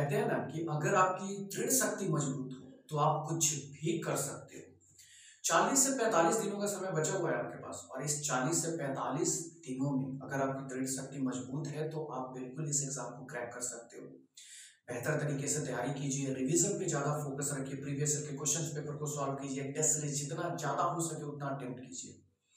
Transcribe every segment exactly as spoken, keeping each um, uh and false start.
कहते हैं ना कि अगर आपकी दृढ़ शक्ति मजबूत हो तो आप कुछ भी कर सकते हो। चालीस से पैंतालीस दिनों का समय बचा हुआ है आपके पास, और इस चालीस से पैंतालीस दिनों में अगर आपकी दृढ़ शक्ति मजबूत है तो आप बिल्कुल इस एग्जाम को क्रैक कर सकते हो। बेहतर तरीके से तैयारी कीजिए, रिवीजन पे ज्यादा फोकस रखिए, प्रीवियस ईयर के क्वेश्चन पेपर को सॉल्व कीजिए, टेस्ट सीरीज जितना ज्यादा हो सके उतना अटेम्प्ट कीजिए।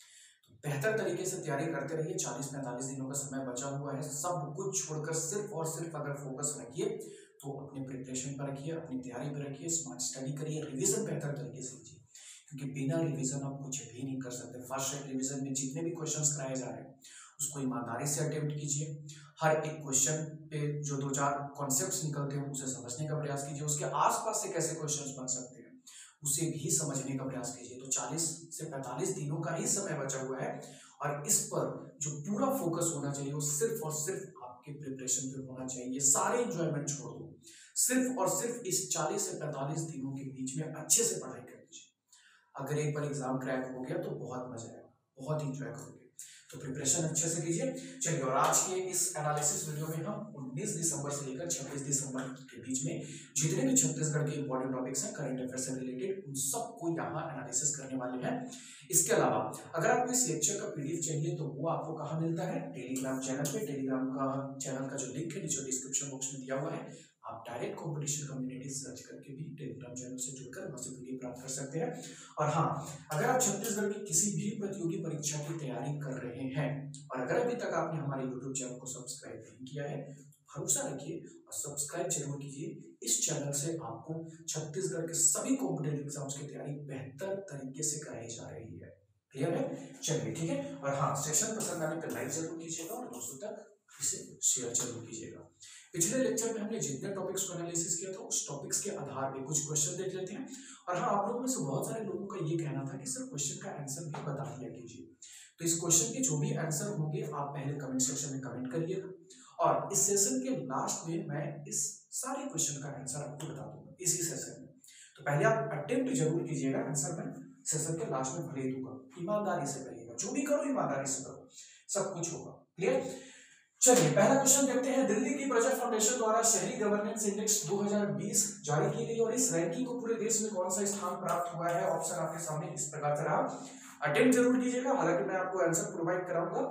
तो बेहतर तरीके से तैयारी करते रहिए। चालीस पैंतालीस दिनों का समय बचा हुआ है, सब कुछ छोड़कर सिर्फ और सिर्फ अगर फोकस रखिए तो अपने प्रिपरेशन पर रखिए, अपनी तैयारी पर रखिए, स्मार्ट स्टडी करिए, रिवीजन बेहतर तरीके से कीजिए, क्योंकि बिना रिवीजन आप कुछ भी नहीं कर सकते। फर्स्ट सेट रिवीजन में जितने भी क्वेश्चंस कराए जा रहे हैं उसको ईमानदारी से अटेम्प्ट कीजिए। हर एक क्वेश्चन पे जो दो चार कॉन्सेप्ट्स निकलते हैं उसे समझने का प्रयास कीजिए, उसके आसपास से कैसे क्वेश्चंस बन सकते हैं उसे भी समझने का प्रयास कीजिए। तो चालीस से पैंतालीस दिनों का ही समय बचा हुआ है और इस पर जो पूरा फोकस होना चाहिए वो सिर्फ और सिर्फ आपके प्रिपरेशन पे होना चाहिए। सारे एंजॉयमेंट छोड़ दो, सिर्फ और सिर्फ इस चालीस से पैंतालीस दिनों के बीच में अच्छे से पढ़ाई कर लीजिए। अगर एक बार एग्जाम क्रैक हो गया तो बहुत मजा आएगा, बहुत इंजॉय करोगे। तो प्रिपरेशन अच्छे से कीजिए। चलिए, और आज के इस एनालिसिस वीडियो में हम उन्नीस दिसंबर से लेकर छब्बीस दिसंबर के बीच में जितने भी छत्तीसगढ़ के इंपॉर्टेंट टॉपिक्स हैं करंट अफेयर से रिलेटेड उन सबको यहाँ एनालिसिस करने वाले हैं। इसके अलावा अगर आपको इस लेक्चर का पीडीएफ चाहिए तो वो आपको कहाँ मिलता है? टेलीग्राम चैनल पे। टेलीग्राम का चैनल का जो लिंक है नीचे डिस्क्रिप्शन बॉक्स में दिया हुआ है। आप डायरेक्ट कंपटीशन कम्युनिटी सर्च करके भी टेलीग्राम चैनल से जुड़कर वहां से पीडीएफ प्राप्त कर सकते हैं। और हाँ, अगर आप छत्तीसगढ़ की किसी भी प्रतियोगी परीक्षा की तैयारी कर रहे हैं और अगर अभी तक आपने हमारे यूट्यूब चैनल को सब्सक्राइब नहीं किया है, भरोसा रखिए और सब्सक्राइब जरूर कीजिए। इस चैनल से आपको छत्तीसगढ़ के सभी कॉम्पिटेटिव एग्जाम्स की तैयारी बेहतर तरीके से कराई जा रही है। क्लियर है? चलिए, ठीक है। और हाँ, सेशन पसंद आने पर लाइक जरूर कीजिएगा और दोस्तों तक इसे शेयर जरूर कीजिएगा। पिछले लेक्चर में हमने जितने टॉपिक्स को एनालिसिस किया था उस टॉपिक्स के आधार पे कुछ क्वेश्चन देख लेते हैं। और हाँ, आप लोगों में से बहुत सारे लोगों का ये कहना था कि सर क्वेश्चन का आंसर भी बता दिया कीजिए। तो इस क्वेश्चन के जो भी आंसर होंगे आप पहले कमेंट सेक्शन में कमेंट करिएगा और इस सेशन के लास्ट में मैं इस सारे क्वेश्चन का आंसर आपको बता दूंगा इसी सेशन में। तो पहले आप अटेम्प्ट जरूर कीजिएगा, आंसर मैं सेशन के लास्ट में भले दूंगा। ईमानदारी से करिएगा, जो भी करो ईमानदारी से करो, सब कुछ होगा। क्लियर? चलिए, पहला क्वेश्चन देखते हैं। दिल्ली की प्रजा फाउंडेशन द्वारा शहरी गवर्नेंस इंडेक्स दो हज़ार बीस जारी की गई और इस रैंकिंग को पूरे देश में कौन सा स्थान प्राप्त हुआ है? ऑप्शन आपके सामने इस प्रकार से रहा। अटेम्प्ट जरूर कीजिएगा, हालांकि मैं आपको आंसर प्रोवाइड कराऊंगा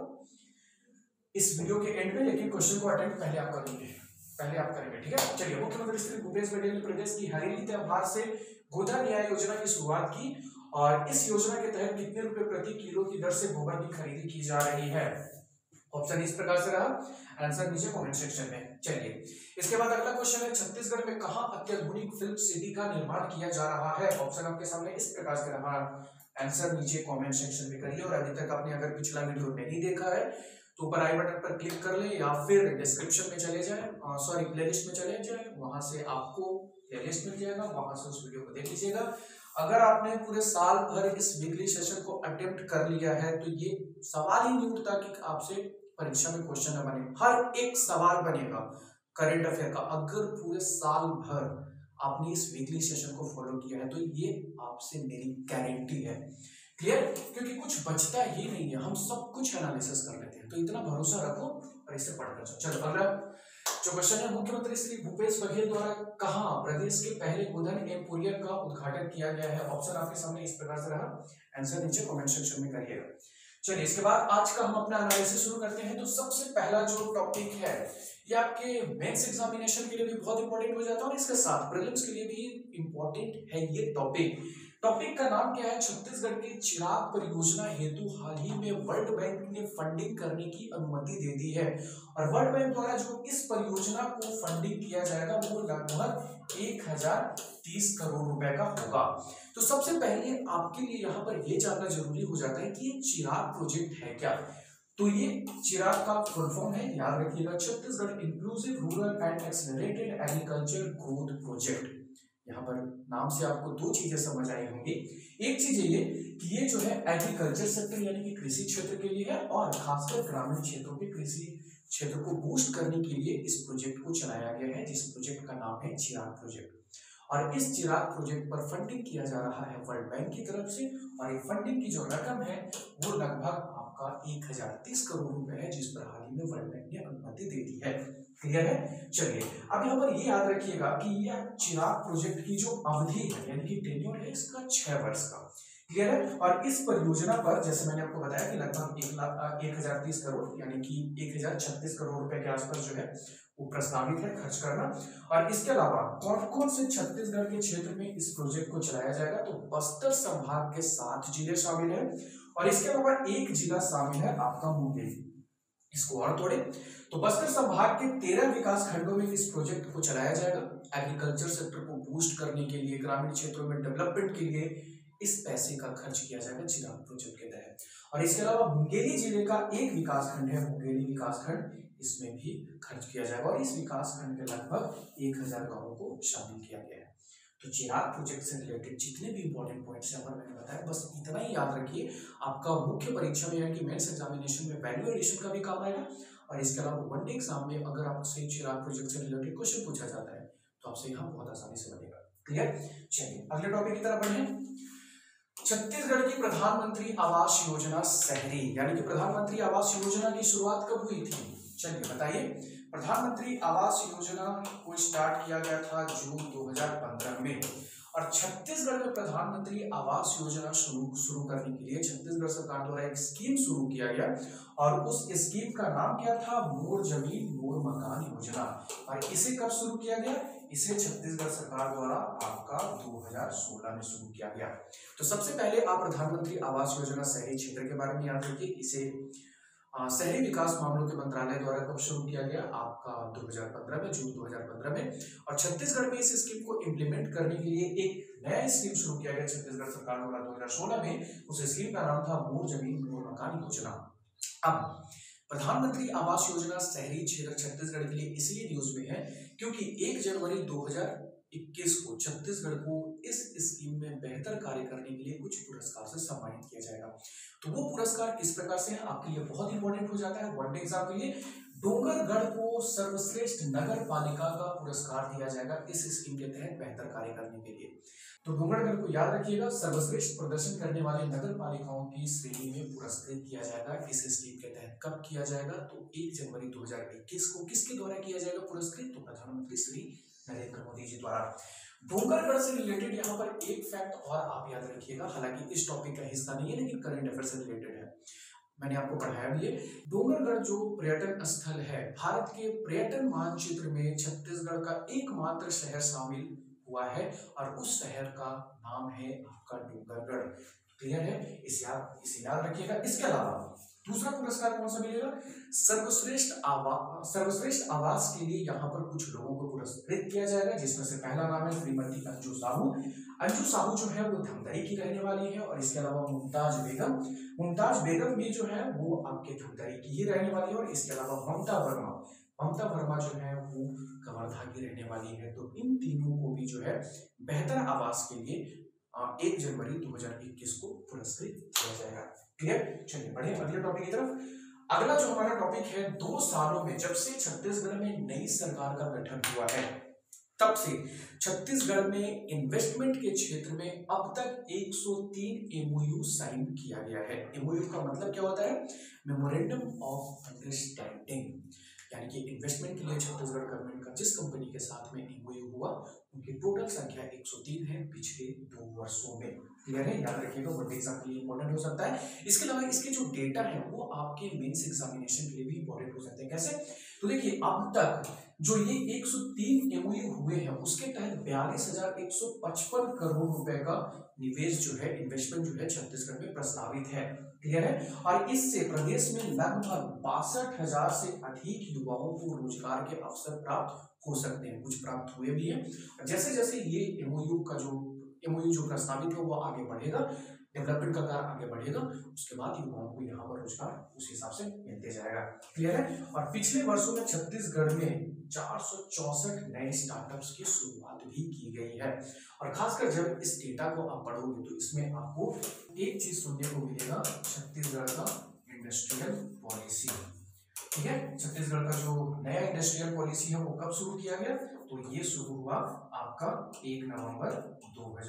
इस वीडियो के एंड में, लेकिन क्वेश्चन को अटेम्प्ट पहले आप करेंगे, पहले आप करेंगे, ठीक है। चलिए, मुख्यमंत्री श्री भूपेश बघेल ने प्रदेश की हरेली त्योहार से गोधन न्याय योजना की शुरुआत की और इस योजना के तहत कितने रुपए प्रति किलो की दर से गोबर की खरीदी की जा रही है? ऑप्शन इस प्रकार से रहा, आंसर नीचे कमेंट सेक्शन में। चलिए, इसके बाद अगला क्वेश्चन है। छत्तीसगढ़ में कहां अत्याधुनिक फिल्म सिटी का निर्माण किया जा रहा है? ऑप्शन आपके सामने इस प्रकार से रहा, आंसर नीचे कमेंट सेक्शन में करिए। और अभी तक आपने अगर पिछला वीडियो नहीं देखा है तो ऊपर आई बटन पर क्लिक कर ले या फिर डिस्क्रिप्शन में चले जाए, सॉरी प्लेलिस्ट में चले जाए, वहां से आपको प्लेलिस्ट मिल जाएगा, वहां से उस वीडियो को देख लीजिएगा। अगर आपने पूरे साल भर इस वीकली सेशन को अटेम्प्ट कर लिया है तो ये सवाल ही नहीं उठता कि आपसे परीक्षा में क्वेश्चन न बने। हर एक सवाल बनेगा करंट अफेयर का। अगर पूरे साल भर आपने इस वीकली सेशन को फॉलो किया है तो ये आपसे मेरी गारंटी है। क्लियर? क्योंकि कुछ बचता ही नहीं है, हम सब कुछ एनालिसिस कर लेते हैं, तो इतना भरोसा रखो और इसे पढ़कर जाओ। चलो, अगला जो क्वेश्चन है। मुख्यमंत्री श्री भूपेश बघेल द्वारा कहां प्रदेश के पहले गोधन एम्पोरियम का उद्घाटन किया गया है? ऑप्शन आपके सामने इस प्रकार से रहा, आंसर नीचे कमेंट सेक्शन में करिएगा। चलिए, इसके बाद आज का हम अपना एनालिसिस शुरू करते हैं। तो सबसे पहला जो टॉपिक है ये आपके मेंस एग्जामिनेशन के लिए भी बहुत इंपॉर्टेंट हो जाता है और इसके साथ प्रीलिम्स के लिए भी इंपॉर्टेंट है ये टॉपिक। टॉपिक का नाम क्या है? छत्तीसगढ़ की चिराग परियोजना हेतु हाल ही में वर्ल्ड बैंक ने फंडिंग करने की अनुमति दे दी है और वर्ल्ड बैंक द्वारा जो इस परियोजना को फंडिंग किया जाएगा वो लगभग एक हजार तीस करोड़ रुपए का होगा। तो सबसे पहले आपके लिए यहाँ पर यह जानना जरूरी हो जाता है कि ये चिराग प्रोजेक्ट है क्या। तो ये चिराग का फुल फॉर्म है, याद रखिएगा, Chhattisgarh inclusive rural and accelerated agriculture growth project. यहाँ पर नाम से आपको दो चीजें समझ आई होंगी। एक चीज ये कि ये जो है एग्रीकल्चर सेक्टर यानी कि कृषि क्षेत्र के लिए है और खासकर ग्रामीण क्षेत्रों के कृषि क्षेत्र को बूस्ट करने के लिए इस प्रोजेक्ट को चलाया गया है, जिस प्रोजेक्ट का नाम है चिराग प्रोजेक्ट। और इस चिराग प्रोजेक्ट पर फंडिंग किया जा रहा है वर्ल्ड बैंक की तरफ से और ये फंडिंग की जो रकम है वो लगभग आपका एक हजार तीस करोड़ रुपए है, जिस पर हाल ही में वर्ल्ड बैंक ने अनुमति दे दी है। क्लियर है? चलिए अब यहाँ पर ये याद रखिएगा कि यह चिराग प्रोजेक्ट की जो अवधि है यानी कि टेन्योर है इसका छह वर्ष का। क्लियर है? और इस परियोजना पर जैसे मैंने आपको बताया कि लगभग एक लाख एक हजार तीस करोड़ यानी कि एक हजार छत्तीस करोड़ रुपए के आसपास जो है वो प्रस्तावित है खर्च करना। और इसके अलावा कौन कौन से छत्तीसगढ़ के क्षेत्र में इस प्रोजेक्ट को चलाया जाएगा, तो बस्तर संभाग के सात जिले शामिल है और इसके अलावा एक जिला शामिल है आपका मुंगेली। इसको और तोड़े तो बस्तर संभाग के तेरह विकास खंडों में इस प्रोजेक्ट को चलाया जाएगा। एग्रीकल्चर सेक्टर को बूस्ट करने के लिए, ग्रामीण क्षेत्रों में डेवलपमेंट के लिए इस पैसे का खर्च किया जाएगा चिराग प्रोजेक्ट के तहत। और इसके अलावा मुंगेली जिले का एक विकास खंड है मुंगेली विकास खंड, इसमें भी खर्च किया जाएगा और इस विकास खंड के लगभग एक हजार गाँवों को शामिल किया गया है। तो चिराग प्रोजेक्ट से रिलेटेड जितने भी इंपॉर्टेंट पॉइंट्स यहाँ पर मैंने बताया बस इतना ही याद रखिए। आपका मुख्य परीक्षा में यानी कि मेंस एग्जामिनेशन में वैल्यू एडिशन का भी काम आएगा और इसके अलावा वनडे एग्जाम में अगर आपसे चिराग प्रोजेक्ट से रिलेटेड क्वेश्चन पूछा जाता है तो आपसे यहाँ बहुत आसानी से बनेगा। क्लियर? चलिए अगले टॉपिक की तरफ बढ़े। छत्तीसगढ़ की प्रधानमंत्री आवास योजना शहरी यानी कि प्रधानमंत्री आवास योजना की शुरुआत कब हुई थी? चलिए बताइए। प्रधानमंत्री आवास योजना को स्टार्ट किया गया था जून दो हजार पंद्रह में और छत्तीसगढ़ में प्रधानमंत्री आवास योजना शुरू शुरू करने के लिए छत्तीसगढ़ सरकार द्वारा एक स्कीम शुरू किया गया और उस स्कीम का नाम क्या था? मोर जमीन मोर मकान योजना। और इसे कब शुरू किया गया? इसे छत्तीसगढ़ सरकार द्वारा आपका दो हजार सोलह में शुरू किया गया। तो सबसे पहले आप प्रधानमंत्री आवास योजना शहरी क्षेत्र के बारे में याद रखिए। इसे शहरी विकास मामलों के मंत्रालय द्वारा कब शुरू किया गया? आपका दो हजार पंद्रह में, जून दो हजार पंद्रह में। और छत्तीसगढ़ में इस स्कीम को इम्प्लीमेंट करने के लिए एक नया स्कीम शुरू किया गया छत्तीसगढ़ सरकार द्वारा दो हजार सोलह में। उस स्कीम का नाम था मोर जमीन मोर मकान योजना। अब प्रधानमंत्री आवास योजना शहरी क्षेत्र छत्तीसगढ़ के लिए इसलिए न्यूज में है क्योंकि एक जनवरी दो हजार इक्कीस को छत्तीसगढ़ को इस स्कीम में बेहतर कार्य करने के लिए कुछ पुरस्कार से सम्मानित किया जाएगा। तो वो पुरस्कार किस प्रकार से है आपके लिए बहुत इंपॉर्टेंट हो जाता है वनडे एग्जाम के लिए। डोंगरगढ़ को सर्वश्रेष्ठ नगर पालिका का पुरस्कार दिया जाएगा इस स्कीम के तहत बेहतर कार्य करने के लिए। तो डोंगरगढ़ को याद रखिएगा, सर्वश्रेष्ठ प्रदर्शन करने वाले नगर पालिकाओं की श्रेणी में पुरस्कृत किया जाएगा इस स्कीम के तहत। कब किया जाएगा? तो एक जनवरी दो हजार इक्कीस को। किसके द्वारा किया जाएगा पुरस्कृत? तो प्रधानमंत्री श्री नरेंद्र मोदी जी द्वारा। डोंगरगढ़ से रिलेटेड यहाँ पर एक फैक्ट और आप याद रखिएगा, हालांकि इस टॉपिक का हिस्सा नहीं है लेकिन करंट अफेयर से रिलेटेड है, मैंने आपको पढ़ाया भी है। डोंगरगढ़ जो पर्यटन स्थल है, भारत के पर्यटन मानचित्र में छत्तीसगढ़ का एकमात्र शहर शामिल हुआ है और उस शहर का नाम है आपका डोंगरगढ़। क्लियर है? इसे याद इसे याद रखिएगा। इसके अलावा दूसरा पुरस्कार कौन सा मिलेगा? सर्वश्रेष्ठ आवास सर्वश्रेष्ठ आवास के लिए यहाँ पर कुछ लोगों को पुरस्कृत किया जाएगा, जिसमें से पहला नाम है श्रीमती अंजू साहू। अंजू साहू जो है वो धमतरी की रहने वाली है और इसके अलावा मुमताज बेगम मुमताज बेगम भी जो है वो आपके धमतरी की ही रहने वाली है और इसके अलावा ममता वर्मा ममता वर्मा जो है वो कवर्धा की रहने वाली है। तो इन तीनों को भी जो है बेहतर आवास के लिए एक जनवरी दो हजार इक्कीस को पुरस्कृत किया जाएगा। क्लियर? चलिए बढ़े अगले टॉपिक की तरफ। अगला जो हमारा टॉपिक है, दो सालों में जब से छत्तीसगढ़ में नई सरकार का गठन हुआ है तब से छत्तीसगढ़ में इन्वेस्टमेंट के क्षेत्र में अब तक एक सौ तीन एमओयू साइन किया गया है। एमओयू का मतलब क्या होता है? Memorandum of understanding. यानी कि इन्वेस्टमेंट के लिए छत्तीसगढ़ गवर्नमेंट का जिस कंपनी के साथ में एमओयू हुआ उनकी टोटल संख्या एक सौ तीन है पिछले दो वर्षों में। क्लियर है? याद रखिएगा, वन एग्जाम के लिए इंपॉर्टेंट हो सकता है। इसके अलावा इसके जो डेटा है वो आपके मेंस एग्जामिनेशन के लिए भी इंपॉर्टेंट हो सकते हैं। कैसे? तो देखिए अब तक जो ये एक सौ तीन एमओयू हुए हैं उसके तहत बयालीस हजार एक सौ पचपन करोड़ रुपए का निवेश जो है, इन्वेस्टमेंट जो है छत्तीसगढ़ में प्रस्तावित है। क्लियर है? और इससे प्रदेश में लगभग बासठ हजार से अधिक युवाओं को रोजगार के अवसर प्राप्त हो सकते हैं, कुछ प्राप्त हुए भी हैं। जैसे जैसे ये एमओयू का जो एमओयू जो प्रस्तावित है वो आगे बढ़ेगा, डेवलपमेंट का कार्य आगे बढ़ेगा, उसके बाद युवाओं को यहाँ पर रोजगार उस हिसाब से मिलते जाएगा। क्लियर है? और पिछले वर्षों में छत्तीसगढ़ में चार सौ चौसठ नए स्टार्टअप्स की शुरुआत भी की गई है। और खासकर जब इस डेटा को आप पढ़ोगे तो इसमें आपको एक चीज सुनने को मिलेगा, छत्तीसगढ़ का इंडस्ट्रियल पॉलिसी। ठीक है? छत्तीसगढ़ का जो नया इंडस्ट्रियल पॉलिसी है वो कब शुरू किया गया? तो ये शुरू हुआ आपका एक नवंबर दो हजार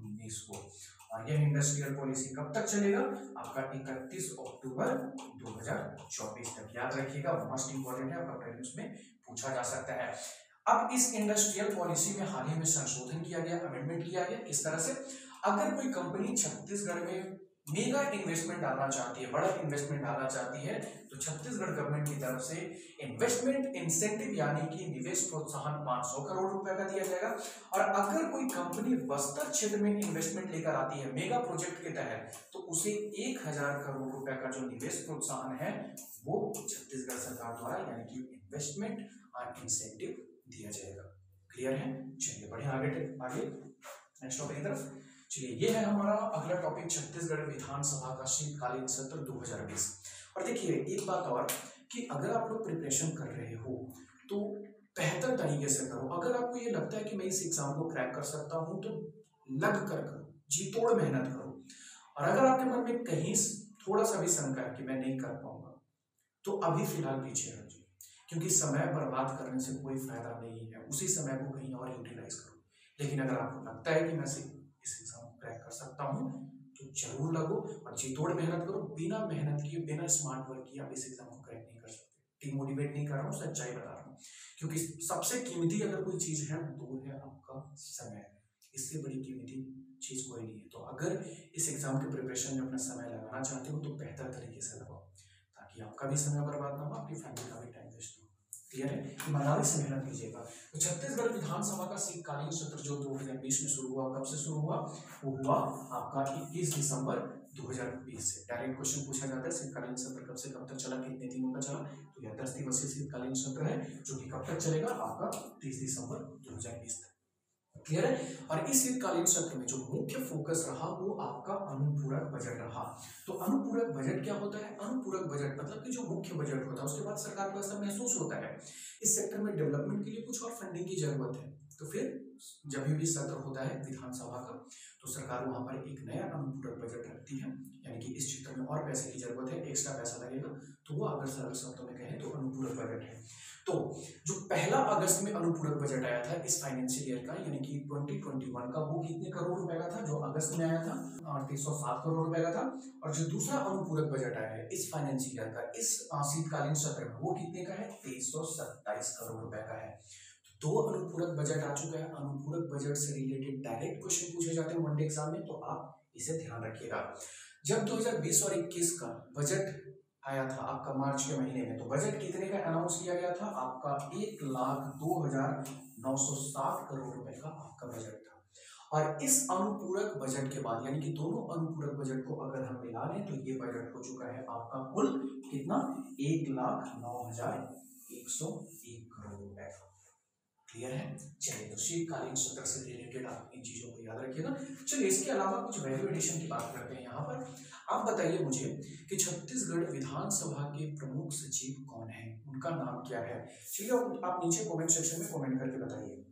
उन्नीस को। और यह इंडस्ट्रियल पॉलिसी कब तक चलेगा? आपका इकतीस अक्टूबर दो हज़ार चौबीस तक। याद रखिएगा, मोस्ट इंपॉर्टेंट है, आपका प्रीलिम्स में पूछा जा सकता है। अब इस इंडस्ट्रियल पॉलिसी में हाल ही में संशोधन किया गया, अमेंडमेंट किया गया। किस तरह से? अगर कोई कंपनी छत्तीसगढ़ में मेगा इन्वेस्टमेंट डालना चाहती है, बड़ा इन्वेस्टमेंट डालना चाहती है, तो छत्तीसगढ़ गवर्नमेंट की तरफ से इन्वेस्टमेंट इंसेंटिव यानी कि निवेश प्रोत्साहन पाँच सौ करोड़ रुपए का दिया जाएगा। और अगर कोई कंपनी बस्तर क्षेत्र में इन्वेस्टमेंट लेकर आती है मेगा प्रोजेक्ट के तहत, तो उसे एक हजार करोड़ रुपए का जो निवेश प्रोत्साहन है वो छत्तीसगढ़ सरकार द्वारा यानी कि इन्वेस्टमेंट और इंसेंटिव दिया जाएगा। क्लियर है? चलिए बढ़िया, आगे आगे नेक्स्ट टॉपिक की तरफ चलिए। ये है हमारा अगला टॉपिक, छत्तीसगढ़ विधानसभा का शीतकालीन सत्र दो हज़ार बीस। और देखिए एक बात और कि अगर आप लोग प्रिपरेशन कर रहे हो तो बेहतर तरीके से करो। अगर आपको ये लगता है कि मैं इस एग्जाम को क्रैक कर सकता हूं तो लग कर करो, जी तोड़ मेहनत करो। और अगर आपके मन में कहीं थोड़ा सा भी शंका है कि मैं नहीं कर पाऊंगा, तो अभी फिलहाल पीछे हट जाइए, क्योंकि समय बर्बाद करने से कोई फायदा नहीं है। उसी समय को कहीं और यूटिलाइज करो। लेकिन अगर आपको लगता है कि मैं इस एग्जाम को क्रैक कर सकता हूँ तो जरूर लगो और जी तोड़ मेहनत करो। बिना मेहनत किए, बिना स्मार्ट वर्क किए आप इस एग्जाम को क्रैक नहीं कर सकते। डिमोटिवेट नहीं कर रहा हूँ, सच्चाई बता रहा हूँ। क्योंकि सबसे कीमती अगर कोई चीज है तो वो है आपका समय। इससे बड़ी कीमती चीज कोई नहीं है। तो अगर इस एग्जाम के प्रिपरेशन में अपना समय लगाना चाहते हो तो बेहतर तरीके से लगाओ, ताकि आपका भी समय बर्बाद ना हो, आपकी फैमिली का भी टाइम वेस्ट हो। क्लियर है? ईमानदारी से मेहनत कीजिएगा। तो छत्तीसगढ़ विधानसभा का शीतकालीन सत्र जो दो हज़ार बीस में शुरू हुआ, कब से शुरू हुआ? वो हुआ आपका इक्कीस दिसंबर दो हज़ार बीस से। डायरेक्ट क्वेश्चन पूछा जाता है, शीतकालीन सत्र कब से कब तक चला, कितने दिनों का चला? तो यह दस दिवसीय शीतकालीन सत्र है जो कि कब तक चलेगा? आपका तीस दिसंबर दो हज़ार बीस तक। क्लियर है? और इस शीतकालीन सत्र में जो मुख्य फोकस रहा वो आपका अनुपूरक बजट रहा। तो अनुपूरक बजट क्या होता है? अनुपूरक बजट मतलब कि जो मुख्य बजट होता है उसके बाद सरकार को ऐसा महसूस होता है इस सेक्टर में डेवलपमेंट के लिए कुछ और फंडिंग की जरूरत है, तो फिर जब भी सत्र होता है विधानसभा का तो सरकार वहां पर एक नया अनुपूरक बजट रखती है, यानी कि इस क्षेत्र में और पैसे की जरूरत है, एक्स्ट्रा पैसा लगेगा, तो वो अगर सरल शब्दों में कहें तो अनुपूरक बजट है। तो जो पहला अगस्त में अनुपूरक बजट आया था इस फाइनेंशियल ईयर का यानी कि दो हज़ार इक्कीस का, वो कितने करोड़ रुपए का था? जो अगस्त में आया था अड़तीस सौ सात करोड़ रुपए का था। और जो दूसरा अनुपूरक बजट आया है इस फाइनेंशियल ईयर का इस शीतकालीन सत्र में वो कितने का है? तेईस सौ सत्ताईस करोड़ रुपए का है। तो दो अनुपूरक बजट आ चुका है। अनुपूरक बजट से रिलेटेड डायरेक्ट क्वेश्चन पूछे जाते हैं वनडे एग्जाम में, तो आप इसे ध्यान रखिएगा। जब दो हज़ार बीस और इक्कीस का बजट आया था आपका मार्च के महीने में, तो बजट कितने का अनाउंस किया गया था? आपका एक लाख दो हजार नौ सौ सात करोड़ रुपए का आपका बजट था। और इस अनुपूरक बजट के बाद यानी कि दोनों अनुपूरक बजट को अगर हम मिला लें तो ये बजट हो चुका है आपका कुल कितना? एक लाख नौ हजार एक सौ एक करोड़ रुपए का। क्लियर है? चलिए, तो शीतकालीन सत्र से रिलेटेड आप इन चीजों को याद रखिएगा। चलिए, इसके अलावा कुछ वैल्यू एडिशन की बात करते हैं। यहाँ पर आप बताइए मुझे कि छत्तीसगढ़ विधानसभा के प्रमुख सचिव कौन है, उनका नाम क्या है? चलिए, आप नीचे कमेंट सेक्शन में कमेंट करके बताइए,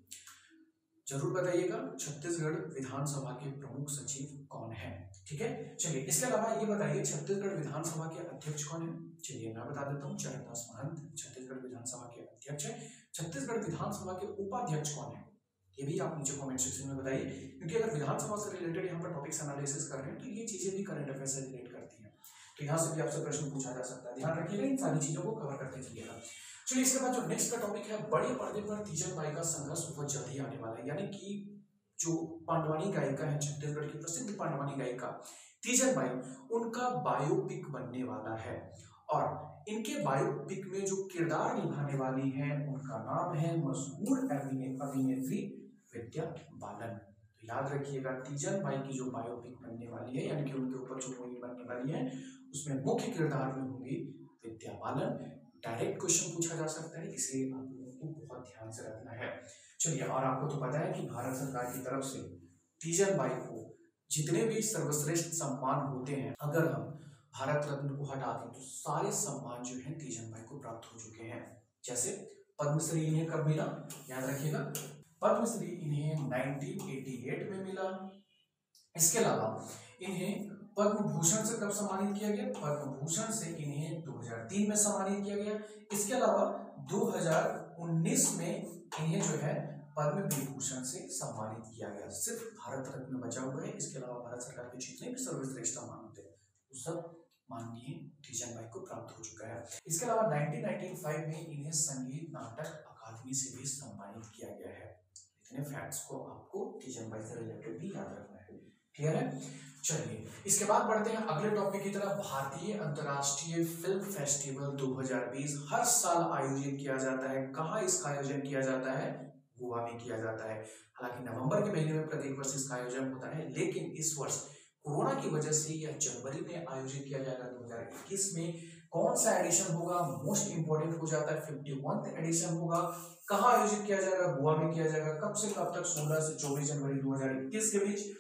जरूर बताइएगा छत्तीसगढ़ विधानसभा के प्रमुख सचिव कौन है। ठीक है, चलिए इसके अलावा ये बताइए छत्तीसगढ़ विधानसभा के अध्यक्ष कौन है? चलिए मैं बता देता हूँ, चरणदास महंत छत्तीसगढ़ विधानसभा के अध्यक्ष है। छत्तीसगढ़ विधानसभा के उपाध्यक्ष कौन है? ये भी आप नीचे कमेंट सेक्शन में बताइए, क्योंकि अगर विधानसभा से रिलेटेड यहाँ पर टॉपिक्स एनालिसिस कर रहे हैं तो ये चीजें भी करंट अफेयर से रिलेट करती हैं, तो यहाँ से भी आपसे प्रश्न पूछा जा सकता है। ध्यान रखिएगा, इन सारी चीजों को कवर करते चलिएगा। चलिए, इसके बाद जो नेक्स्ट का टॉपिक है, बड़े पर्दे पर तीजन बाई का संघर्ष बहुत जल्द ही आने वाला है। यानी कि जो पांडवानी गायिका है, छत्तीसगढ़ की प्रसिद्ध पांडवानी गायिका तीजन बाई, उनका बायोपिक बनने वाला है। और इनके बायोपिक में जो किरदार निभाने वाली है उनका नाम है मशहूर अभिनेत्री विद्या बालन। तो याद रखिएगा, तीजन बाई की जो बायोपिक बनने वाली है यानी कि उनके ऊपर जो मूवी बनने वाली है उसमें मुख्य किरदार में होंगी विद्या बालन। डायरेक्ट क्वेश्चन पूछा जा सकता है, इसलिए आप लोगों को बहुत ध्यान से रखना है। चलिए, और आपको तो पता है कि भारत सरकार की तरफ से तीजन बाई को जितने भी सर्वश्रेष्ठ सम्मान होते हैं, अगर हम भारत रत्न को हटा दें तो सारे सम्मान जो हैं तीजन बाई को प्राप्त हो चुके हैं। जैसे पद्मश्री इन्हें कब मिला? याद रखिएगा, पद्मश्री इन्हें उन्नीस सौ अट्ठासी में मिला। इसके अलावा इन्हें पद्म भूषण से कब सम्मानित किया गया? पद्म भूषण से इन्हें दो हज़ार तीन में सम्मानित किया गया। इसके अलावा दो हज़ार उन्नीस में इन्हें जो है पद्म विभूषण से सम्मानित किया गया। सिर्फ भारत रत्न बचा हुआ है, इसके अलावा भारत सरकार के जितने भी सर्वश्रेष्ठ सम्मान होते हैं वो सब माननीय तीजन बाई को प्राप्त हो चुका है। इसके अलावा नाइनटीन नाइंटी फाइव में इन्हें संगीत नाटक अकादमी से भी सम्मानित किया गया है। इतने फैक्ट्स को आपको तीजन बाई से रिलेटेड भी याद रखना है। क्लियर है? चलिए इसके बाद बढ़ते हैं अगले टॉपिक की तरफ। भारतीय अंतर्राष्ट्रीय फिल्म फेस्टिवल दो हज़ार बीस हर साल आयोजित किया जाता है। कहाँ इसका आयोजन किया जाता है? गोवा में किया जाता है। हालांकि नवंबर के महीने में प्रत्येक वर्ष इसका आयोजन होता है, लेकिन इस वर्ष कोरोना की वजह से यह जनवरी में आयोजित किया जाएगा। दो हज़ार इक्कीस में कौन सा एडिशन होगा? मोस्ट इंपोर्टेंट हो जाता है, इक्यावन एडिशन होगा। कहाँ आयोजित किया जाएगा? गोवा में किया जाएगा। कब से कब तक? सोलह से चौबीस जनवरी दो हज़ार इक्कीस के बीच।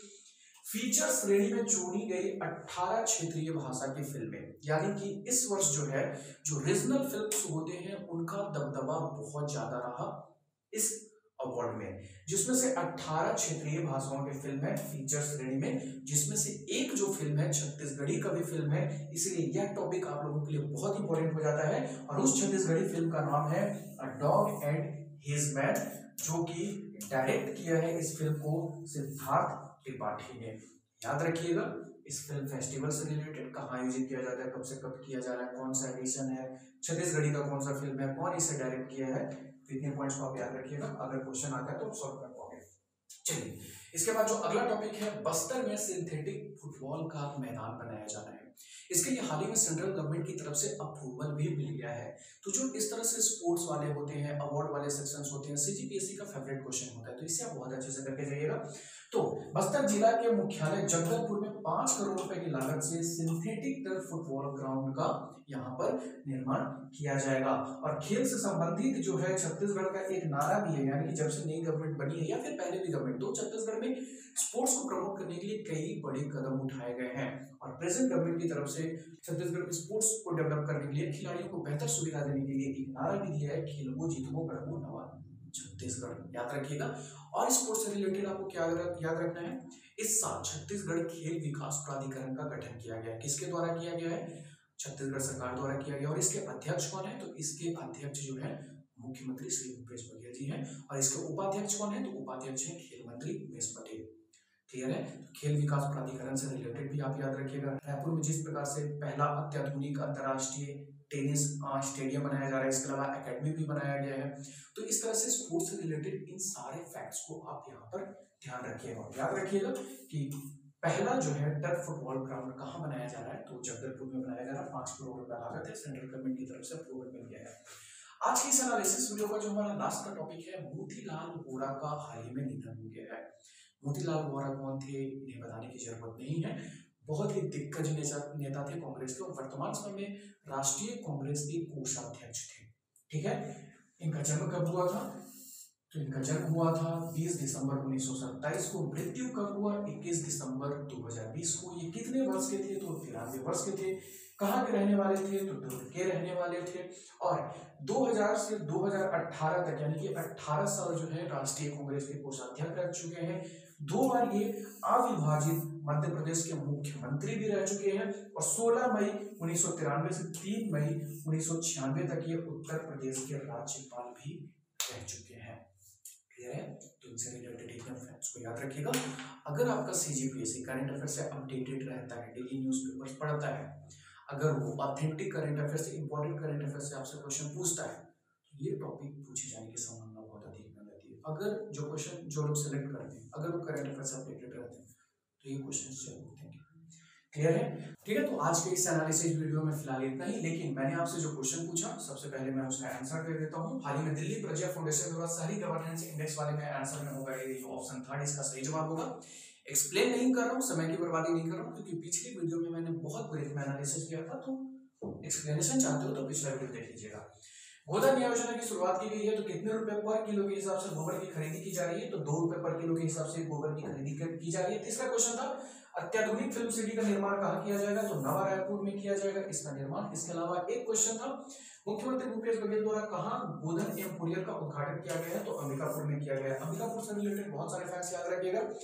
फीचर श्रेणी में चुनी गई अठारह क्षेत्रीय भाषा की फिल्में, यानी कि इस वर्ष जो है जो रीजनल फिल्म्स होते हैं उनका दबदबा बहुत ज्यादा रहा इस अवार्ड में, जिसमें से अठारह क्षेत्रीय भाषाओं की फिल्म है फीचर श्रेणी में, जिसमें से एक जो फिल्म है छत्तीसगढ़ी का भी फिल्म है। इसलिए यह टॉपिक आप लोगों के लिए बहुत इंपॉर्टेंट हो जाता है। और उस छत्तीसगढ़ी फिल्म का नाम है a dog and his man, जो कि डायरेक्ट किया है इस फिल्म को सिद्धार्थ त्रिपाठी ने। याद रखिएगा, इस फिल्म फेस्टिवल से रिलेटेड कहाँ आयोजित किया जाता है, कब से कब किया जा रहा है, कौन सा एडिशन है, छत्तीसगढ़ी का कौन सा फिल्म है, कौन इसे डायरेक्ट किया है, इतने पॉइंट्स को आप याद रखिएगा। अगर क्वेश्चन आता है तो सॉल्व कर पाओगे। चलिए इसके बाद जो अगला टॉपिक है, बस्तर में सिंथेटिक फुटबॉल का मैदान बनाया जाना है। इसके लिए हाल ही में सेंट्रल गवर्नमेंट की तरफ से अप्रूवल भी मिल गया है। तो जो इस तरह से स्पोर्ट्स वाले होते हैं, अवार्ड वाले सेक्शंस होते हैं, सीजीपीएससी का फेवरेट क्वेश्चन होता है, तो इसे आप बहुत अच्छे से करके जाइएगा। तो बस्तर जिला के मुख्यालय जगदलपुर में पांच करोड़ रुपए की लागत से सिंथेटिक टर्फ फुटबॉल ग्राउंड का यहाँ पर निर्माण किया जाएगा। और खेल से संबंधित जो है छत्तीसगढ़ का एक नारा भी है, यानी कि जब से नई गवर्नमेंट बनी है या फिर पहले भी गवर्नमेंट, तो छत्तीसगढ़ में स्पोर्ट्स को प्रमोट करने के लिए कई बड़े कदम उठाए गए हैं। और प्रेजेंट गवर्नमेंट की तरफ से छत्तीसगढ़ में स्पोर्ट्स को डेवलप करने के लिए, खिलाड़ियों को बेहतर सुविधा देने के लिए एक नारा भी दिया है, खेलबो जीतबो गढ़बो नवा छत्तीसगढ़। याद रखिएगा। और स्पोर्ट्स से रिलेटेड आपको क्या याद रखना है, इस साल छत्तीसगढ़ खेल विकास प्राधिकरण का गठन किया गया है। किसके द्वारा किया गया है? छत्तीसगढ़ सरकार द्वारा किया गया। और इसके अध्यक्ष कौन है? तो इसके अध्यक्ष जो है मुख्यमंत्री श्री भूपेश बघेल जी हैं। और इसके उपाध्यक्ष कौन है? तो उपाध्यक्ष है खेल मंत्री उमेश पटेल। क्लियर है? खेल विकास प्राधिकरण से रिलेटेड भी आप याद रखिएगा। रायपुर में जिस प्रकार से पहला अत्याधुनिक अंतर्राष्ट्रीय टेनिस स्टेडियम बनाया जा रहा है, इसके अलावा एकेडमी भी बनाया गया है। तो इस तरह से स्पोर्ट्स से रिलेटेड इन सारे फैक्ट्स को आप यहाँ पर ध्यान रखिएगा। याद रखिएगा कि पहला जो है टर्फ फुटबॉल ग्राउंड कहाँ बनाया जा रहा है? तो जगदलपुर में बनाया जा रहा है। पांच करोड़ रुपया लागत है, सेंट्रल गवर्नमेंट की तरफ से अप्रूवल मिल गया है। आज की इस एनालिसिस वीडियो का जो हमारा लास्ट का टॉपिक है, मोतीलाल वोरा का हाल ही में निधन हो गया है। मोतीलाल वोरा कौन थे, इन्हें बताने की जरूरत नहीं है। बहुत ही दिग्गज नेता थे कांग्रेस के, और वर्तमान समय में राष्ट्रीय कांग्रेस के कोषाध्यक्ष थे। ठीक है? इनका जन्म कब हुआ था? तो इनका जन्म हुआ था बीस दिसंबर उन्नीस सौ सत्ताईस को। मृत्यु कब हुआ? इक्कीस दिसंबर दो हज़ार बीस को। ये कितने वर्ष के थे? तो तिरानवे वर्ष के थे। कहाँ के रहने वाले थे? तो दुर्ग के रहने वाले थे। और दो हज़ार से दो हज़ार अठारह तक, यानी कि अठारह साल जो है राष्ट्रीय कांग्रेस के कोषाध्यक्ष रह चुके हैं। दो बार ये अविभाजित मध्य प्रदेश के मुख्यमंत्री भी रह चुके हैं। और सोलह मई उन्नीस सौ तिरानवे से तीन मई उन्नीस सौ छियानवे तक ये उत्तर प्रदेश के राज्यपाल भी रह चुके हैं। क्लियर है? तो इनसे रिलेटेड एकदम फैक्ट्स को याद रखिएगा। अगर आपका सीजीपीएससी करंट अफेयर से अपडेटेड रहता है, डेली न्यूज़पेपर्स पढ़ता है, अगर वो ऑथेंटिक करंट अफेयर से, इंपॉर्टेंट करंट अफेयर से आपसे क्वेश्चन पूछता है, तो ये टॉपिक पूछे जाने की संभावना बहुत अधिक बन जाती है। अगर जो क्वेश्चन जो लोग सेलेक्ट करते हैं, अगर वो करंट अफेयर से अपडेटेड रहते हैं, तो ये क्वेश्चन जरूर होते हैं। क्लियर है? ठीक है, तो आज के इस एनालिसिस वीडियो में फिलहाल इतना ही। लेकिन मैंने आपसे जो क्वेश्चन पूछा, सबसे पहले मैं उसका आंसर दे देता हूँ। हाल ही में दिल्ली प्रज्ञा फाउंडेशन द्वारा शहरी गवर्नेंस इंडेक्स वाले में आंसर में होगा ये ऑप्शन थर्ड, इसका सही जवाब होगा। एक्सप्लेन नहीं कर रहा हूँ, समय की बर्बादी नहीं कर रहा हूँ, क्योंकि पिछली वीडियो में मैंने बहुत ब्रीफ में एनालिसिस किया था। तो एक्सप्लेनेशन चाहते हो तो पिछला वीडियो देख लीजिएगा। गोधन योजना की शुरुआत की गई है, तो कितने रुपए पर किलो के हिसाब से गोबर की खरीदी की जा रही है? तो दो रुपए पर किलो के हिसाब से गोबर की खरीदी की जा रही है। तीसरा क्वेश्चन था, अत्याधुनिक फिल्म सिटी का निर्माण कहाँ किया जाएगा? तो नवा रायपुर में किया जाएगा इसका निर्माण। इसके अलावा एक क्वेश्चन था, मुख्यमंत्री भूपेश बघेल द्वारा कहाँ गोधन एम्पोरियम का उद्घाटन किया गया है? तो अंबिकापुर में किया गया है। अंबिकापुर से रिलेटेड बहुत सारे फैक्ट्स याद रखिएगा।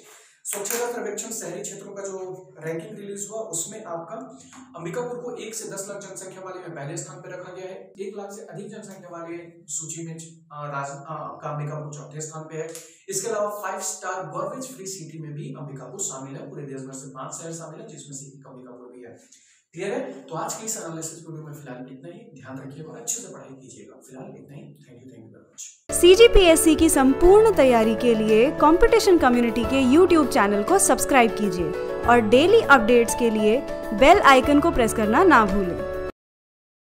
स्वच्छता सर्वेक्षण शहरी क्षेत्रों का जो रैंकिंग रिलीज हुआ उसमें आपका अंबिकापुर को एक से दस लाख जनसंख्या वाले में पहले स्थान पर रखा गया है। एक लाख से अधिक जनसंख्या वाले सूची में राज का अंबिकापुर चौथे स्थान पे है। इसके अलावा five star garbage free city में भी अंबिकापुर शामिल है। पूरे देश भर से पांच शहर शामिल है जिसमें से एक अंबिकापुर भी है। क्लियर है? तो आज की इस एनालिसिस वीडियो में फिलहाल इतना ही। ध्यान रखिएगा और अच्छे से पढ़ाई कीजिएगा। फिलहाल इतना ही। Thank you thank you very much. CGPSC की संपूर्ण तैयारी के लिए कंपटीशन कम्युनिटी के यूट्यूब चैनल को सब्सक्राइब कीजिए और डेली अपडेट्स के लिए बेल आइकन को प्रेस करना ना भूलें।